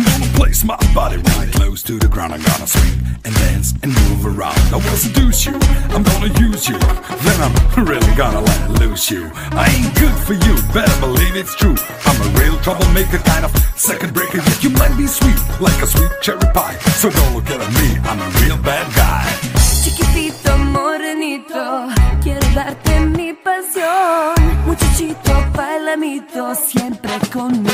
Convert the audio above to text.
gonna place my body really close to the ground. I'm gonna swing and dance and move around. I will seduce you, I'm gonna use you, then I'm really gonna let loose you. I ain't good for you, better believe it's true. I'm a real troublemaker, kind of second breaker. Yet you might be sweet, like a sweet cherry pie. So don't look at me, I'm a real bad guy. Chiquitito, morenito, quiero darte mi pasión. Muchachito, bailamito, siempre conmigo.